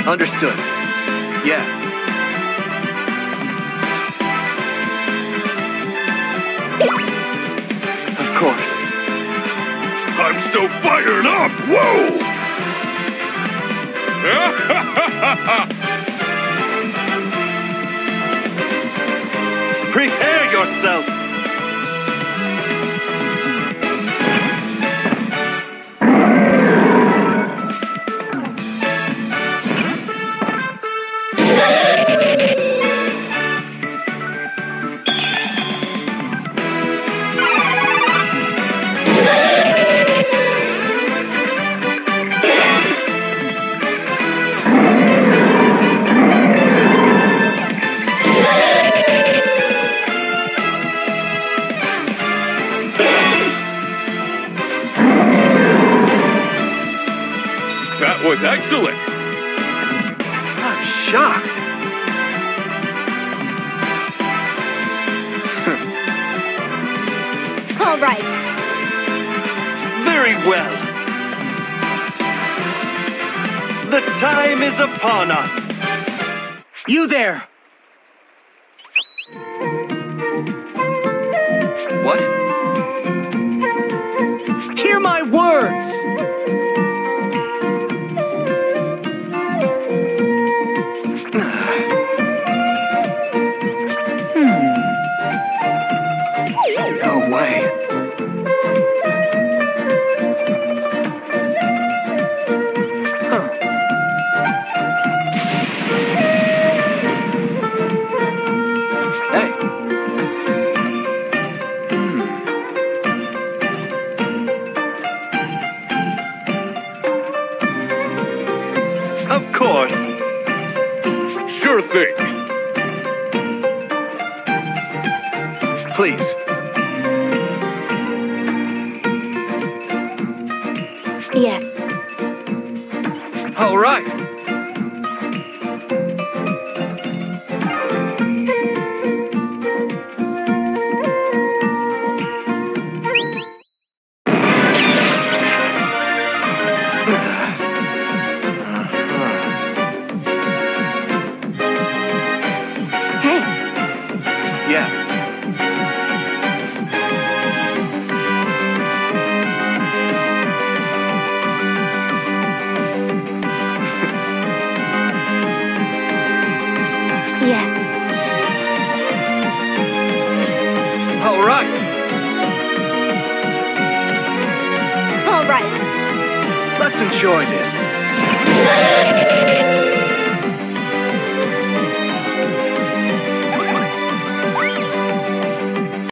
Understood. Yeah. Of course. I'm so fired up! Whoa! Prepare yourself! That was excellent! I'm shocked. All right. Very well. The time is upon us. You there! What? Hear my words! No way. Huh. Hey. Of course. Sure thing. Please. Yes. All right. Hey. Yeah. Yes. All right. All right. Let's enjoy this.